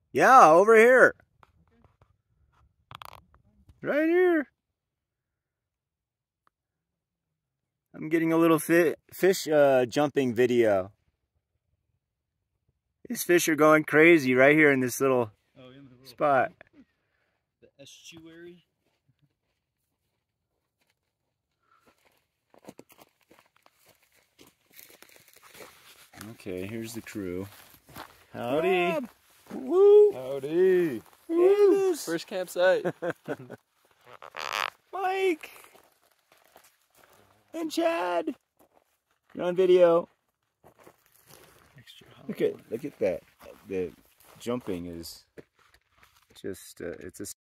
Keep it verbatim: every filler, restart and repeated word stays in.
Yeah, over here. Right here. I'm getting a little fi fish uh, jumping video. These fish are going crazy right here in this little, oh, in the little spot. The estuary. Okay, here's the crew. Howdy. Rob. Woo. Howdy. Woo. First campsite. Mike. And Chad. You're on video. Look at, look at that. The jumping is just, uh, it's a